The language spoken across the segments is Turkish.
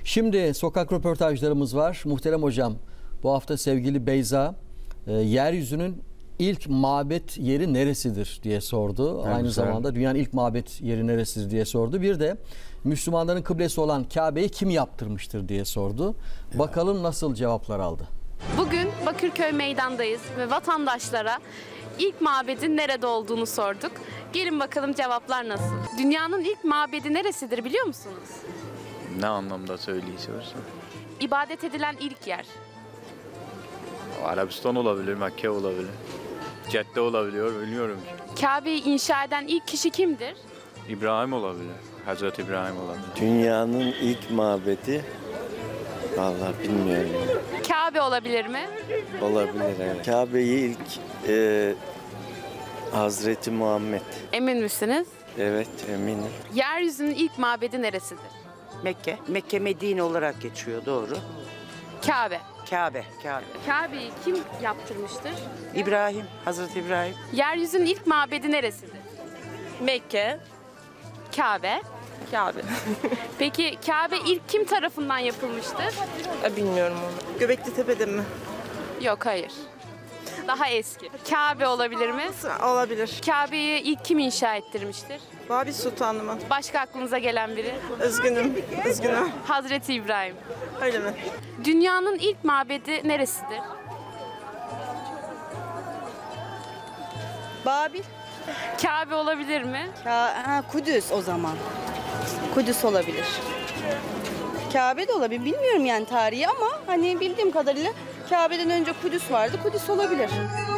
Şimdi sokak röportajlarımız var. Muhterem hocam, bu hafta sevgili Beyza yeryüzünün ilk mabet yeri neresidir diye sordu. Ne Aynı güzel. zamanda dünyanın ilk mabet yeri neresidir diye sordu. Bir de Müslümanların kıblesi olan Kabe'yi kim yaptırmıştır diye sordu. Bakalım nasıl cevaplar aldı. Bugün Bakırköy meydandayız ve vatandaşlara ilk mabedin nerede olduğunu sorduk. Gelin bakalım cevaplar nasıl? Dünyanın ilk mabedi neresidir biliyor musunuz? Ne anlamda söyleyişiyorsun? İbadet edilen ilk yer. Arabistan olabilir, Mekke olabilir. Cedde olabiliyor, bilmiyorum ki. Kabe'yi inşa eden ilk kişi kimdir? İbrahim olabilir, Hazreti İbrahim olabilir. Dünyanın ilk mabedi, vallahi bilmiyorum. Kabe olabilir mi? Olabilir evet. Kabe'yi ilk Hazreti Muhammed. Emin misiniz? Evet eminim. Yeryüzünün ilk mabedi neresidir? Mekke. Mekke Medine olarak geçiyor doğru. Kabe. Kabe. Kabe'yi kim yaptırmıştır? İbrahim. Hazreti İbrahim. Yeryüzünün ilk mabedi neresidir? Mekke, Kabe. Kabe. Peki Kabe ilk kim tarafından yapılmıştır? Bilmiyorum onu. Göbekli Tepe'de mi? Yok, hayır. Daha eski. Kabe olabilir mi? Olabilir. Kabe'yi ilk kim inşa ettirmiştir? Babil Sultanlı mı? Başka aklınıza gelen biri? Üzgünüm. Hazreti İbrahim. Öyle mi? Dünyanın ilk mabedi neresidir? Babil. Kabe olabilir mi? Kudüs o zaman. Kudüs olabilir. Kabe de olabilir. Bilmiyorum yani tarihi ama hani bildiğim kadarıyla Kabe'den önce Kudüs vardı. Kudüs olabilir.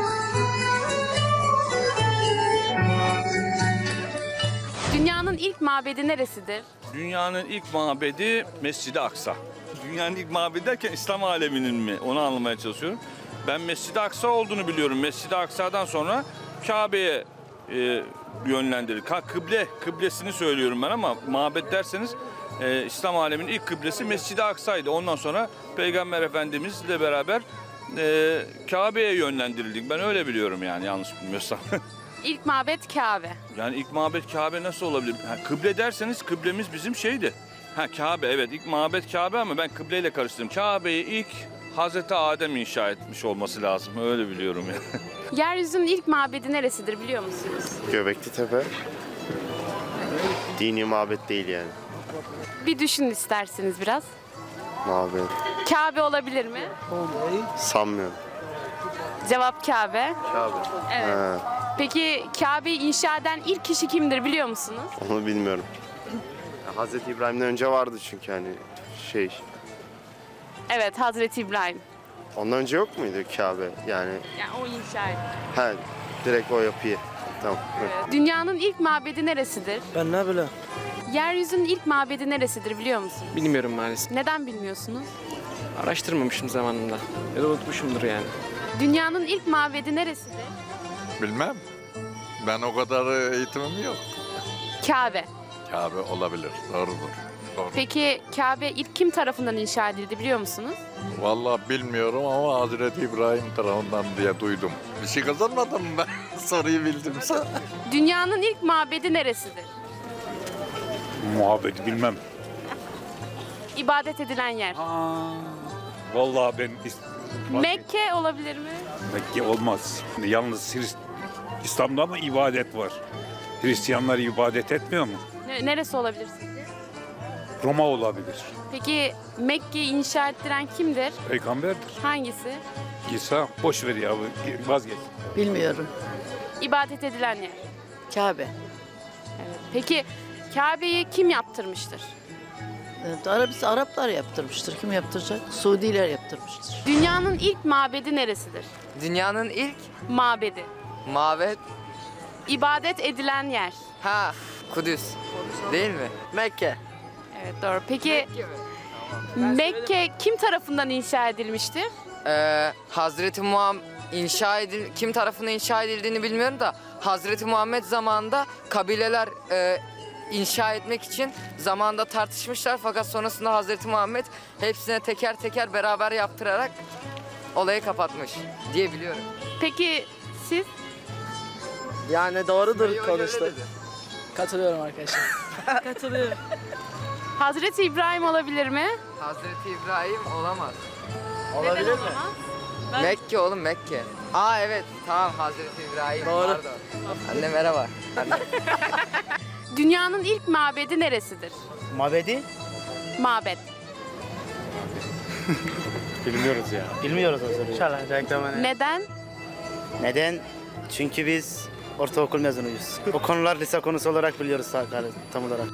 Dünyanın ilk mabedi neresidir? Dünyanın ilk mabedi Mescid-i Aksa. Dünyanın ilk mabedi derken İslam aleminin mi? Onu anlamaya çalışıyorum. Ben Mescid-i Aksa olduğunu biliyorum. Mescid-i Aksa'dan sonra Kabe'ye yönlendirir. Kıblesini söylüyorum ben ama mabet derseniz İslam aleminin ilk kıblesi Mescid-i Aksa'ydı. Ondan sonra Peygamber Efendimizle beraber Kabe'ye yönlendirildik. Ben öyle biliyorum yani yanlış bilmiyorsam. İlk mabet Kabe. Yani ilk mabet Kabe nasıl olabilir? Kıble derseniz kıblemiz bizim şeydi. Kabe evet ilk mabet Kabe ama ben kıbleyle karıştırdım. Kabe'yi ilk Hazreti Adem inşa etmiş olması lazım. Öyle biliyorum yani. Yeryüzünün ilk mabedi neresidir biliyor musunuz? Göbekli Tepe. Dini mabet değil yani. Bir düşünün isterseniz biraz. Mabet. Kabe olabilir mi? Sanmıyorum. Cevap Kabe. Kabe. Evet. Peki Kabe'yi inşa eden ilk kişi kimdir biliyor musunuz? Onu bilmiyorum. Hazreti İbrahim'den önce vardı çünkü hani Evet, Hazreti İbrahim. Ondan önce yok muydu Kabe yani? Yani o inşa etti. Direkt o yapıyı. Tamam. Evet. Dünyanın ilk mabedi neresidir? Ben ne bileyim. Yeryüzünün ilk mabedi neresidir biliyor musunuz? Bilmiyorum maalesef. Neden bilmiyorsunuz? Araştırmamışım zamanında. Ya da unutmuşumdur yani. Dünyanın ilk mabedi neresidir? Bilmem. Ben o kadar eğitimim yok. Kabe. Kabe olabilir. Doğrudur. Doğru. Peki Kabe ilk kim tarafından inşa edildi biliyor musunuz? Vallahi bilmiyorum ama Hazreti İbrahim tarafından diye duydum. Bir şey kazanmadım ben. Soruyu bildimse. Dünyanın ilk mabedi neresidir? Muhabbeti bilmem. İbadet edilen yer. Vallahi ben Mekke olabilir mi? Mekke olmaz. Yalnız İslam'da mı ibadet var? Hristiyanlar ibadet etmiyor mu? Neresi olabilir sizce? Roma olabilir. Peki Mekke'yi inşa ettiren kimdir? Peygamberdir. Hangisi? İsa boş ver ya vazgeç. Bilmiyorum. İbadet edilen yer. Kabe. Evet. Peki Kabe'yi kim yaptırmıştır? Araplar yaptırmıştır. Kim yaptıracak? Suudiler yaptırmıştır. Dünyanın ilk mabedi neresidir? Dünyanın ilk Mabedi. mabet İbadet edilen yer. Kudüs. Değil mi? Mekke. Evet, doğru. Peki Mekke kim tarafından inşa edilmiştir? Hazreti Muhammed kim tarafından inşa edildiğini bilmiyorum da Hazreti Muhammed zamanında kabileler inşa etmek için zamanında tartışmışlar fakat sonrasında Hazreti Muhammed hepsine teker teker beraber yaptırarak olayı kapatmış diye biliyorum. Peki siz? Yani doğrudur konuştu. Katılıyorum arkadaşlar. Katılıyorum. Hazreti İbrahim olabilir mi? Hazreti İbrahim olamaz. Neden olamaz? Mekke oğlum, Mekke. Aa evet, tamam, Hazreti İbrahim. Doğru. Pardon. Anne merhaba. Dünyanın ilk mabedi neresidir? Mabedi? Mabet. Bilmiyoruz ya. Bilmiyoruz o soruyu. İnşallah. Neden? Neden? Çünkü biz ortaokul mezunuyuz. O konular lise konusu olarak biliyoruz tam olarak.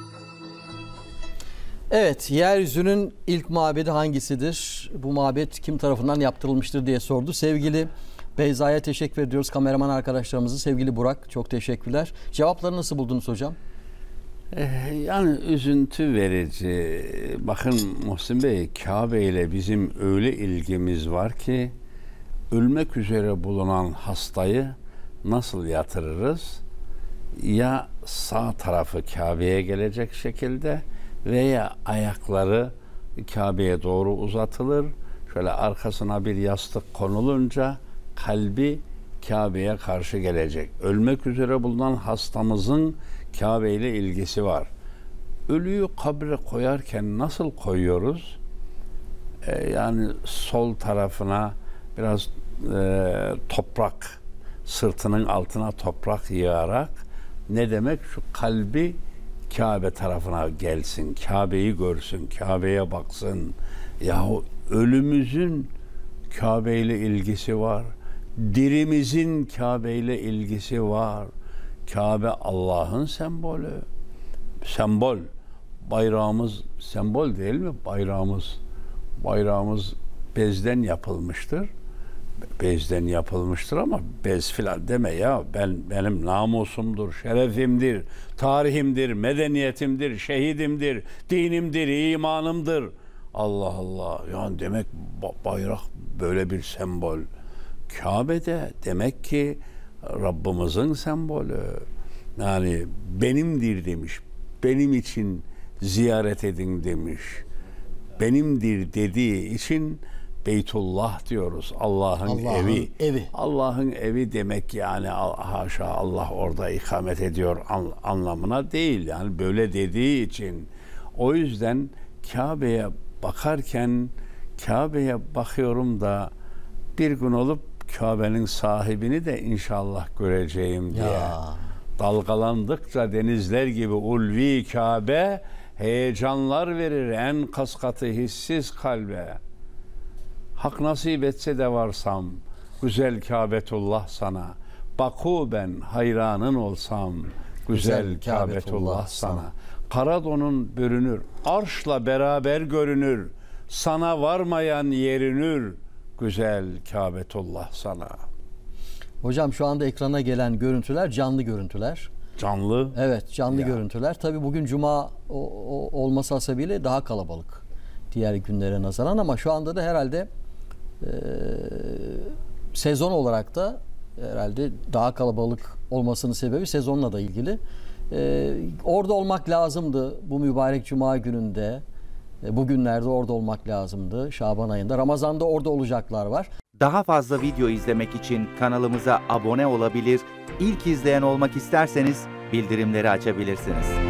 Evet, yeryüzünün ilk mabedi hangisidir? Bu mabet kim tarafından yaptırılmıştır diye sordu. Sevgili Beyza'ya teşekkür ediyoruz. Kameraman arkadaşlarımızı. Sevgili Burak, çok teşekkürler. Cevapları nasıl buldunuz hocam? Yani üzüntü verici. Bakın Muhsin Bey, Kabe ile bizim öyle ilgimiz var ki ölmek üzere bulunan hastayı nasıl yatırırız? Ya sağ tarafı Kabe'ye gelecek şekilde veya ayakları Kabe'ye doğru uzatılır. Şöyle arkasına bir yastık konulunca kalbi Kabe'ye karşı gelecek. Ölmek üzere bulunan hastamızın Kabe ile ilgisi var. Ölüyü kabre koyarken nasıl koyuyoruz? Yani sol tarafına biraz toprak, sırtının altına toprak yığarak, ne demek? Şu kalbi Kabe tarafına gelsin, Kabe'yi görsün, Kabe'ye baksın. Yahu ölümüzün Kabe ile ilgisi var. Dirimizin Kabe ile ilgisi var. Kabe Allah'ın sembolü. Sembol. Bayrağımız sembol değil mi? Bayrağımız bezden yapılmıştır. Bezden yapılmıştır ama bez filan deme ya. Benim namusumdur, şerefimdir, tarihimdir, medeniyetimdir, şehidimdir, dinimdir, imanımdır. Allah Allah. Yani demek bayrak böyle bir sembol. Kabe'de demek ki Rabbimizin sembolü. Yani benimdir demiş. Benim için ziyaret edin demiş. Benimdir dediği için Beytullah diyoruz. Allah'ın evi. Allah'ın evi demek yani haşa Allah orada ikamet ediyor anlamına değil. Yani böyle dediği için. O yüzden Kabe'ye bakarken Kabe'ye bakıyorum da bir gün olup Kabe'nin sahibini de inşallah göreceğim diye. Dalgalandıkça denizler gibi ulvi Kabe heyecanlar verir en kaskatı hissiz kalbe. Hak nasip etse de varsam güzel Kâbetullah sana. Baku ben hayranın olsam güzel Kâbetullah sana. Karadonun bürünür, arşla beraber görünür. Sana varmayan yerinür güzel Kâbetullah sana. Hocam şu anda ekrana gelen görüntüler canlı görüntüler. Canlı? Evet, canlı görüntüler. Tabii bugün cuma olması hasebiyle daha kalabalık diğer günlere nazaran, ama şu anda da herhalde sezon olarak da herhalde daha kalabalık olmasının sebebi sezonla da ilgili. Orada olmak lazımdı bu mübarek cuma gününde. Bugünlerde orada olmak lazımdı. Şaban ayında. Ramazan'da orada olacaklar var. Daha fazla video izlemek için kanalımıza abone olabilir, İlk izleyen olmak isterseniz bildirimleri açabilirsiniz.